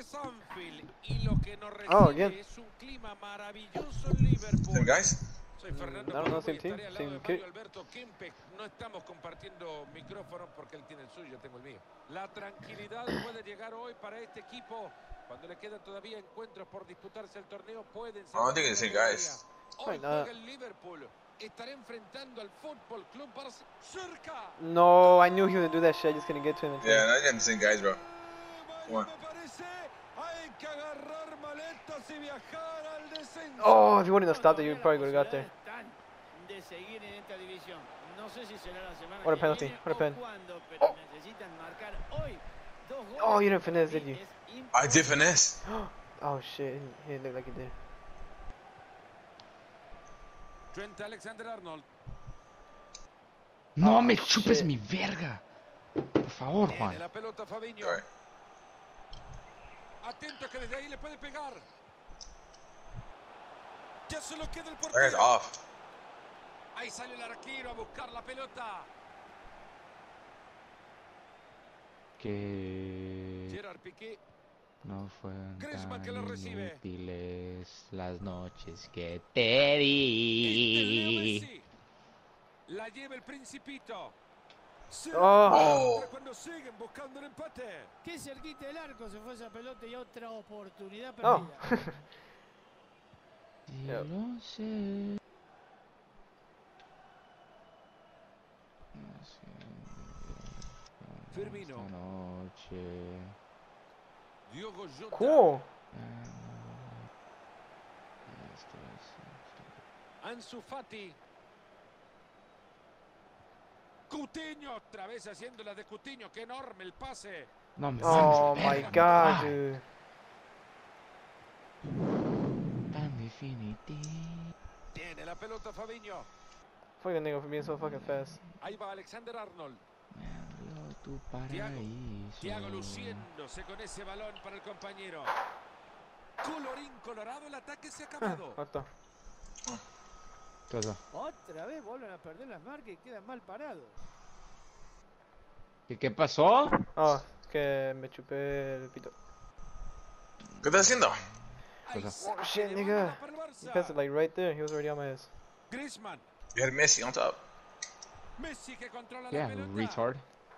Oh, again. Same guys? I don't know, same team, same kit. Alberto Kempes, no estamos compartiendo micrófonos porque él tiene el suyo, yo tengo el mío. La tranquilidad puede llegar hoy para este equipo cuando le quedan todavía encuentros por disputarse el torneo. Pueden I don't think it's the same guys. Hoy Probably not. juega el Liverpool. Estará enfrentando al Fútbol Club Barcelona. Cerca. No, I knew he would do that shit. I just couldn't get to him. Yeah, not getting the same guys, bro. Come on. Oh, if you wouldn't have stopped it, you probably would have got there. What a penalty. What a pen. Oh. Oh, you didn't finesse, did you? I did finesse. Oh, shit. He didn't look like he did. Trent Alexander-Arnold. No me Oh, chupes shit. mi verga. Por favor, Tiene Juan. la pelota Fabinho. Sorry. Atento que desde ahí le puede pegar. Ya solo queda el That guy's portero. off. Ahí sale el arquero a buscar la pelota. Que Gerard Piqué. no fueron Griezmann que tan lo recibe. inútiles las noches que te Este di. Messi. La lleva el Principito. Oh. Cuando siguen buscando el empate. Qué cerquita del arco se fue esa pelota y otra oportunidad Oh. perdida. Sí, Yep. lo sé. No sé. Firmino. Esta noche. Diogo Jota. Cool. Esto es- Ansu Fati. Coutinho otra vez haciendo la de Coutinho. Qué enorme el pase. No me Oh mames, my verga, god, no. dude. Tan definitivo. Tiene la pelota Fabinho. Fuck that nigga for being so fucking fast. Ahí va Alexander-Arnold. Me abrió tu paraíso. Thiago luciéndose con ese balón para el compañero. Colorín colorado, el ataque se ha acabado. What the? ¿Qué pasó? Otra vez vuelven a perder las marcas y quedan mal parados. ¿Qué pasó? Oh, es que me chupé el pito. ¿Qué estás haciendo? Ahí Cosa. saque Oh shit, de nigga. banda para el He Barça. passed it like right there. He was already on my ass. Griezmann. You had Messi on top. Messi que controla Yeah, la pelota. retard.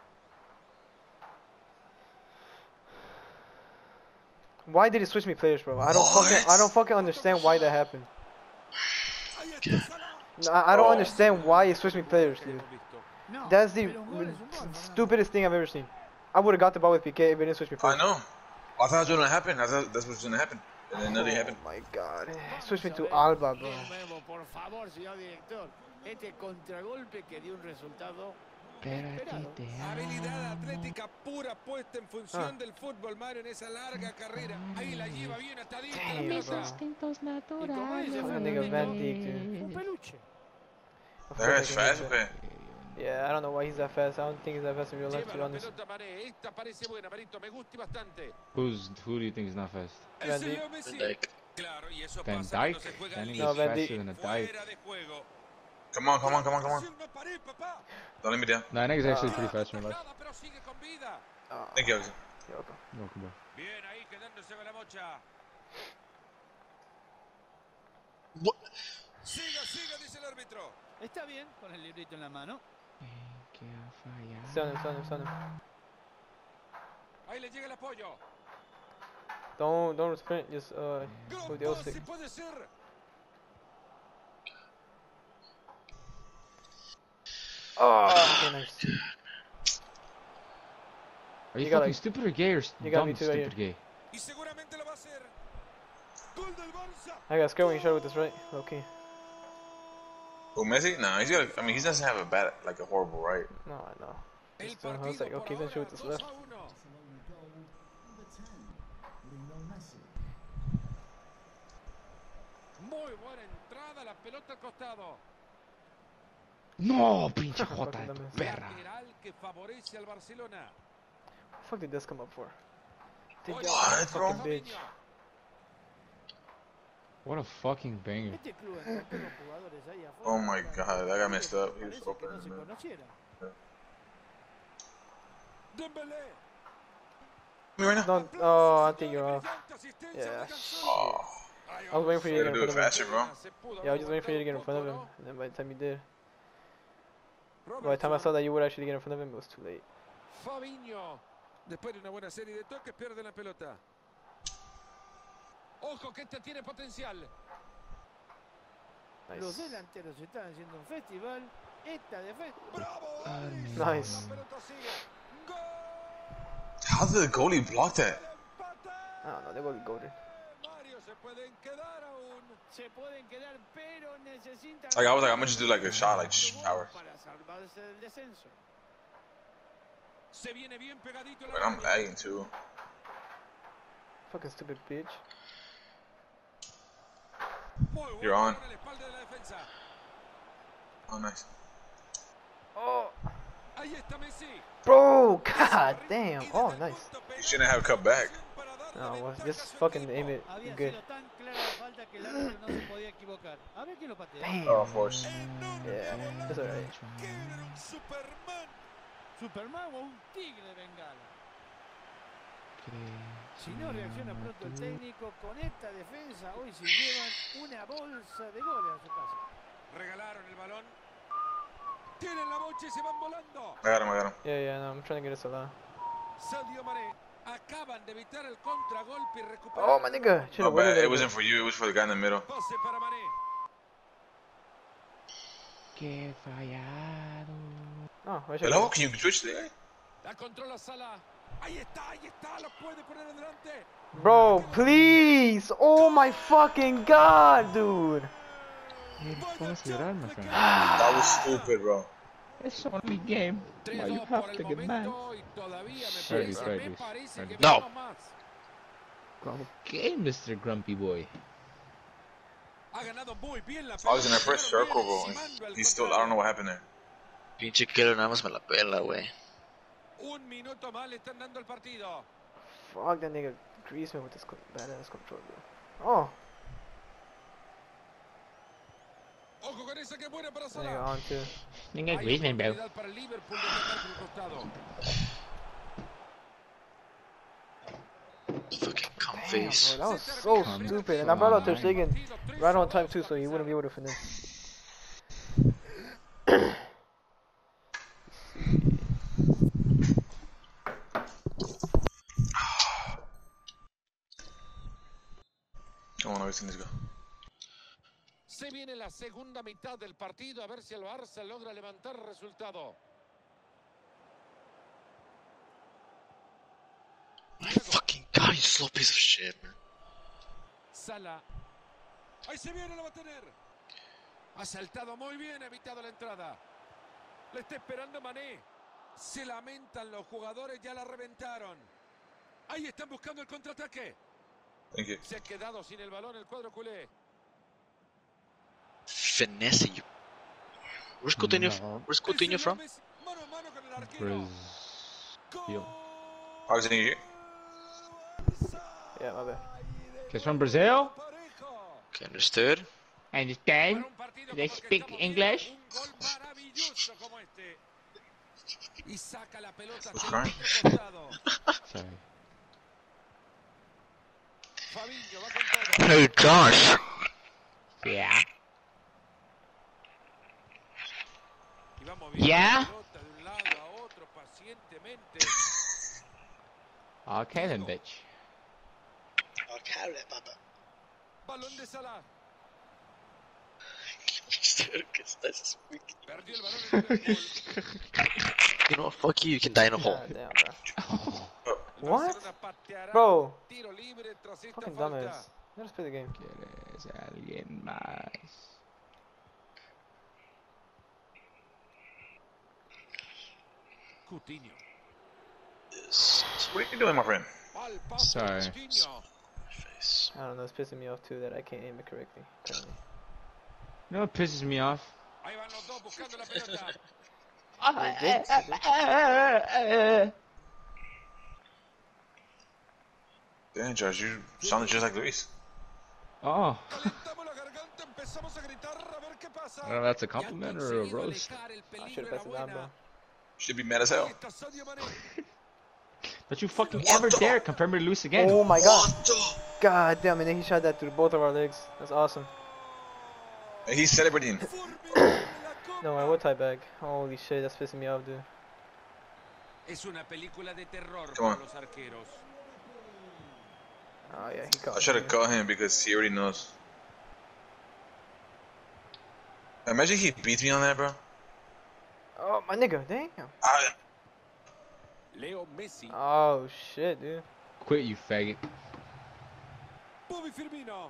Why did he switch me players, bro? I don't fucking understand why that happened. Ahí está Salah. No, I don't understand why he switched me players, dude. Hemos visto. No, That's the pero un gol es un gol, no, stupidest thing I've ever seen. I would have got the ball with PK if he didn't switch me I players. know. I thought it was gonna happen. I thought that's what's gonna happen. And then nothing happened. Oh my god. Switch me to Alba, bro. De nuevo, por favor, señor director. Este contragolpe que dio un resultado Pero a ti inesperado. te Habilidad amo. atlética pura puesta en función del fútbol, Mario, en esa larga carrera. Ahí la lleva bien atadita la Damn, pelota. bro. Instintos Y como dice Fucking Fernando, nigga Van Dijk, dude. un peluche. Of That course guy's I can fast, use okay. that. Yeah, I don't know why he's that fast. I don't think he's that fast in real life, to Lleva be la honest. pelota Mané. Esta parece buena, Marito. Me gusta y bastante. Who do you think is not fast? Van Ese Dijk. Leo Messi. Claro, y eso Van pasa cuando Dijk? se juega That en nigga's No, Van faster Dijk. than a Dijk. fuera de juego. Come on, come on, come on, come on. Haciendo pared, papá. Don't let me down. Nah, nigga's actually pretty fast in real life. Atajada, pero sigue con vida. Oh, Thank you. Alex. you're welcome. Welcome, bro. Bien, ahí quedándose con la mocha. What? Siga, siga, dice el árbitro. Está bien, con el librito en la mano. Que ha fallado. Stun him. Ahí le llega el apoyo. Don't sprint, just Gran with the L pase, stick. puede ser. Oh, okay, nice. Are you You got, fucking like- stupid or gay or you got dumb me too right stupid gay? Y seguramente lo va a hacer. Gol del Barça. I got scared when you shot with this right. Okay. Oh, Messi? Nah, he's got. I mean, he doesn't have a bad, like a horrible right. No, I know. El Just, I was partido like, por okay, then shoot ahora, with this 2 left. a 1. Muy buena entrada, la pelota al costado. No, pinche Fucking jota de tu dumbass. perra. Lateral que favorece al Barcelona. What the fuck did this come up for? Take Oye, that What, bro? fucking bitch. What a fucking banger. Este club encontró los jugadores ahí afuera. Oh my God, that guy messed up. He was Parece que open, no se man. conocieran. Dembélé. Me right now. Don't. Oh, I think you're off. Yeah. Oh, I was waiting for you to gotta get in do it front of him. faster, bro. Yeah, I was just waiting for you to get in front of him. And then by the time you did, by the time I saw that you would actually get in front of him, it was too late. Fabinho. Después de una buena serie de toques, pierde la pelota. Ojo que este tiene potencial. Los Nice. delanteros están haciendo un festival. Esta defensa. Nice. How did the goalie block that? I don't know. They're gonna be golden. Mario, se pueden quedar aún. Se pueden quedar, pero necesitan. Like I was like, I'm gonna just do like a shot, like just power. Para salvarse del descenso. Se viene bien pegadito. But I'm lagging too. Fucking stupid bitch. You're on. Oh, nice. Oh. Ahí está Messi. Bro, god damn. Oh, nice. You shouldn't have come back. No, well, just fucking aim it Había good. sido tan clara la falta que el árbitro no se podía equivocar. A ver quién lo patea. Damn. Oh, of course. Yeah, that's alright. Superman o un tigre de bengala. Si no reacciona pronto el técnico con esta defensa, hoy se llevan una bolsa de goles a su casa. Regalaron el balón. Tienen la bocha y se van volando. I got him. Yeah, no, I'm trying to get us a lot. Sadio Mané. Acaban de evitar el contragolpe y recuperar. Oh, my nigga. My Should've bad. waited It a wasn't bit. for you. It was for the guy in the middle. Pase para Mané. Qué fallado. Oh, I should Hello? Can you switch there? La controla Salah. Ahí está, lo puede poner adelante. Bro, please! Oh my fucking god, dude! Vamos a llorar, my friend. That was stupid, bro. It's only game. Why you 3-2 have por el to get mad? momento y todavía Ready, me ready, parece ready. que No. vemos más. Okay, Mr. Grumpy Boy. Ha ganado muy bien la I was in that pelota, first pero circle, viene bro. encimando al He's still, I don't know contrario. what happened there. Pinche Keller nada más me la pela, güey. Un minuto más le están dando el partido. Fuck that nigga Griezmann with this badass control, bro. Oh, Ojo con esa que es buena para that nigga Salah. on too. Nigga Hay Griezmann, bro. oportunidad para el Liverpool de ganar por el costado. Fucking cum Damn, face. bro, that was so stupid. And I brought out Ter Stegen right on time too, so he wouldn't be able to finish. Come on, everything, let's go. Se viene la segunda mitad del partido a ver si el Barça logra levantar el resultado. My fucking God, you slow piece of shit, man. Salah. Ahí se viene, la va a tener. Ha saltado muy bien, ha evitado la entrada. Le está esperando Mané. Se lamentan los jugadores, ya la reventaron. Ahí están buscando el contraataque. Thank you. Se ha quedado sin el balón el cuadro culé. Finesse, you. Where's Coutinho? No. Where's Coutinho from? Mano a mano con el arquero. Brazil. I was in here. Yeah, my bad. He's from Brazil? Okay, understood. Understand? Para un partido They como el que speak estamos English? viendo, un gol maravilloso como este. Y saca la pelota Who's hacia el crying? otro costado. Sorry. Fabinho va con todo. Hey, Josh. Yeah. Y va moviendo Yeah? la pelota de un lado a otro pacientemente. Okay then, bitch. Okay, papa. Balón de Salah. ¿Qué estás speaking? Perdió el balón en Liverpool. You know what? Fuck you. You can die in a hole. God damn, bro. El What? Barcelona pateará Bro, tiro libre tras esta fucking falta. dumbass. Let us play the game. ¿Quieres alguien más? Coutinho. What are you doing, my friend? Al paso Sorry. de Coutinho. Face. I don't know, it's pissing me off too that I can't aim it correctly. Apparently. You know what pisses me off? Ahí van los dos buscando la pelota. Damn, Josh, you sounded just like Luis. Oh. Calentamos la garganta, empezamos a gritar a ver qué pasa. I don't know if that's a Y han compliment or a conseguido roast. alejar el I peligro, should have passed it down, bro. enhorabuena. Should be mad as Ahí hell. está Sadio Mané. Don't you fucking What ever the- dare compare me to Luis again. Oh my god. What the? God damn, and then he shot that through both of our legs. That's awesome. He's celebrating. No, I will tie back. Holy shit, that's pissing me off, dude. Es una película de terror Come para on. los arqueros. Oh yeah, he caught I should have me. caught him because he already knows. Imagine he beats me on that, bro. Oh, my nigga, damn. Leo Messi. Oh shit, dude. Quit, you faggot. Bobby Firmino.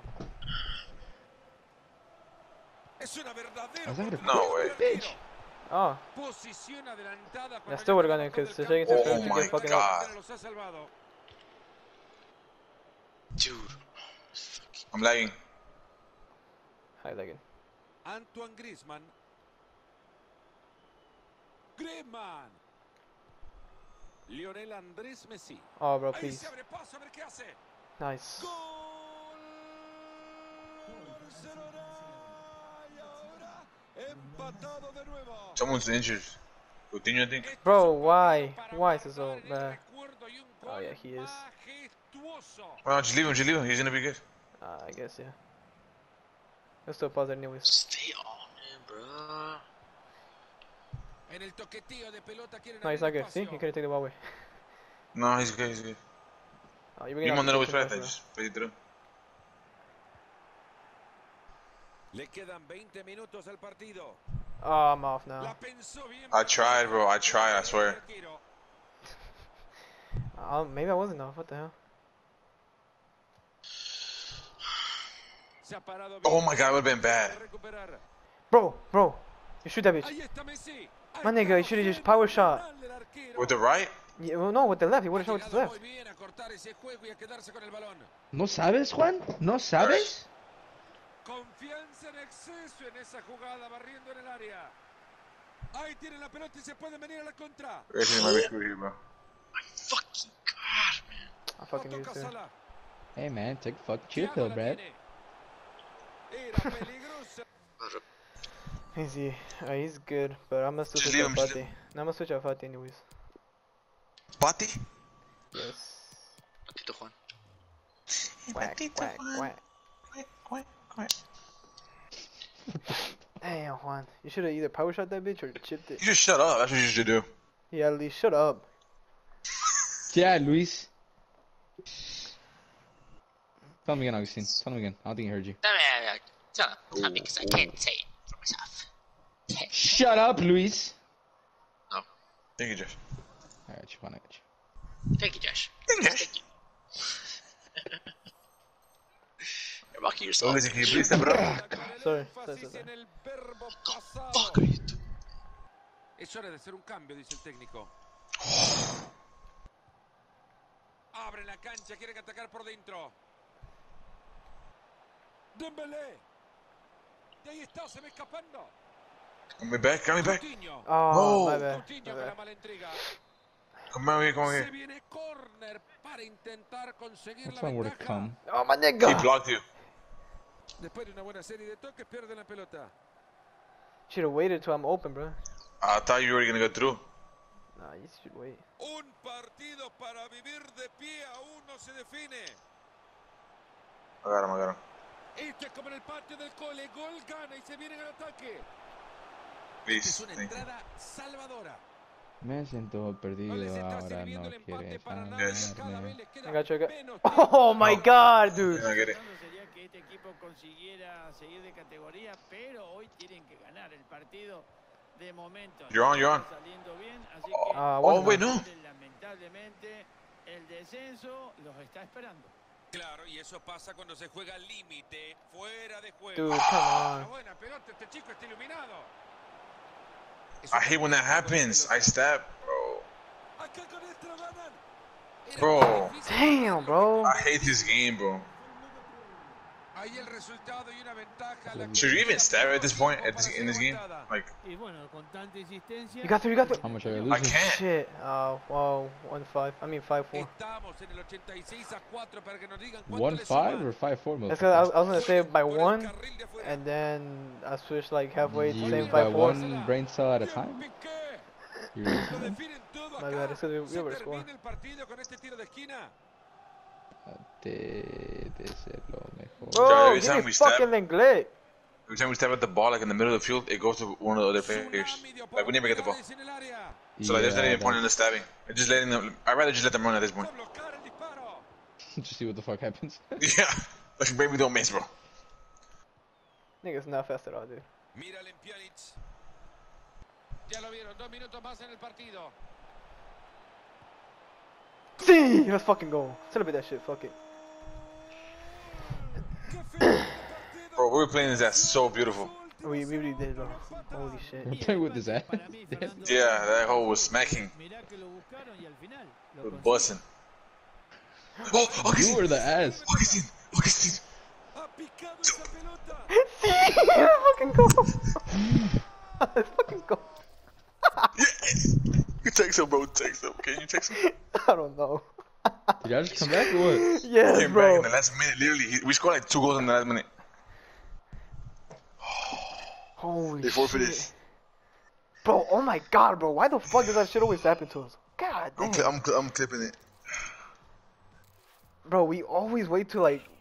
Es una verdadera Was that a No way. bitch? Oh, posición adelantada. I still would've gone in because the second Oh to my get fucking up. God. Los ha salvado. Dude. I'm lagging. Hi, Leggett. Antoine Griezmann. Griezmann. Lionel Andrés Messi. Oh, bro, Ahí please. se abre paso a ver qué hace. Nice. Gol. Barcelona. Y ahora empatado de nuevo. Someone's injured. Coutinho, I think. Esto Bro, es un why? partido para Why is it so guardar en el bad? recuerdo y un Oh, gol yeah, he is. majestuoso. Oh, just leave him, just leave him. He's gonna be good. I guess, yeah. Let's still pause it anyways. Stay on him, bro. En el toqueteo de pelota quieren No, he's abrir not good. See, he espacio. couldn't take the ball away. No, he's good, he's good. Oh, you're Leave him gonna on the have way to threat, take just play it through. Le quedan 20 minutos al partido. Oh, I'm off La now. pensó bien. I tried, bro. I tried, I swear. Maybe I wasn't off. What the hell? Se ha parado Oh bien. my God, it would've been bad. Recuperar. Bro, you shoot that bitch. Ahí está Messi. My nigga, you should've just power shot. With the right? Yeah, well, no, with the left. He would've shot with his Llegado left. muy bien a cortar ese juego y a quedarse con el balón. ¿No sabes, Juan? ¿No sabes? Confianza en exceso en esa jugada, barriendo en el área. Ahí tienen la pelota y se pueden venir a la contra. Racing might be screwed here, bro. Fucking God, man. I fucking No used toca to. Salah. Hey, man, take a fucking chill Thiago pill, la Brad. tiene. Era peligrosa. Easy. He's good, but I'm gonna still Just switch leave out him, just Fati. No, I'm gonna switch out Fati anyways. Pati? Yes. Patito Juan. Quack, quack, quack. Damn, Juan. You should've either power shot that bitch or chipped it. You just shut up. That's what you should do. Yeah, at least shut up. Yeah, Luis. Tell me again, Augustine. Tell me again. I don't think he heard you. Shut up, because I can't say it for myself. Shut up, Luis. Thank you, Josh. I got you, Juan. I got you. Thank you, Josh. Thank you, Josh. Thank you. You're mocking yourself. Obviously, can you please step it up? Sorry. Énfasis en el verbo pasado. Fuck are you doing? Es hora de hacer un cambio, dice el técnico. Abre la cancha, quieren atacar por dentro. Dembélé. Y ahí está, se va escapando. Come back, come back. Coutinho. Oh, No. my bad. Coutinho My con la bad. mala entrega. Come out here, come Se here. viene córner para intentar conseguir That's la one word to ventaja. come. Oh, my He nigga. blocked you. Después de una buena serie de toques, pierden la pelota. Should've waited till I'm open, bro. I thought you were gonna go through. Nah, you should wait. Un partido para vivir de pie aún no se define. I got him, I got him. Esto es como en el patio del cole. Gol gana y se vienen al ataque. Esta Please, es una thank you. entrada salvadora. Me siento No les perdido, está ahora sirviendo el no empate quieres para nada. Yes. Cada vez hablarme. les queda I got you, I got- menos Oh my tiempo. god, dude. Yeah, I get it. Sería que este equipo consiguiera seguir de categoría, pero hoy tienen que ganar el partido de momento. You're on, you're on. Está saliendo bien, así que Oh, wait, no. lamentablemente el descenso los está esperando. Claro, y eso pasa cuando se juega al límite, fuera de juego. Dude, come Una on. buena pelota, este chico está iluminado. I hate when that happens. I stab, bro. Acá con esto ganan. Era Bro. muy difícil Damn, bro. I hate this game, bro. Ahí el resultado y una ventaja. La Should you even stab at this point in this game? Like, Y bueno, con tanta insistencia. You got through, you got through. How much are you I losing? can't. Shit. Wow. 1-5. I mean 5-4. Estamos en el 86-4 para que nos digan cuánto 1-5 le suman. or 5-4, That's cause I was gonna say by Por el 1, carril de afuera. and then I switched like halfway to You saying by 5-4. one brain cell at a time? Piqué. Lo definen todo My bad, acá. it's 'cause we Se were scoring. termina el partido con este tiro de esquina. De ser lo mejor. Bro, every give time me we stab- fucking Lenglet. Every time we step at the ball, like in the middle of the field, it goes to one of the other players. Tsunami de Like we never get the ball. oportunidades en el área. So like, there's not Yeah, even point in the stabbing. It's just letting them. I'd rather just let them run at this Fue point. a bloquear el disparo. just see what the fuck happens. Yeah, like maybe don't miss, bro. Nigga's not fast at all, dude. Mira Pjanic. Ya lo vieron, 2 minutos más en el partido. See, let's fucking go. Celebrate that shit. Fuck it. ¡Qué final de partido! Bro, we were playing this ass so beautiful. We really did, bro. Holy shit. We're playing with his ass. Para mí, Fernando, Yeah, that hole was smacking, mirá que lo buscaron y al final lo with consiguieron. busting. Oh, You Augustine! were the ass. Augustine! Augustine! Ha picado esa pelota. See, let's fucking go. Let's fucking go. Yes! You text him, bro. Text him. Can you text him? I don't know. Did y'all just come back or what? Yes, Came back bro. in the last minute. Literally, we scored like 2 goals in the last minute. Holy They forfeited. shit. Bro, oh my god, bro. Why the fuck does that shit always happen to us? God damn. I'm clipping it. Bro, we always wait till like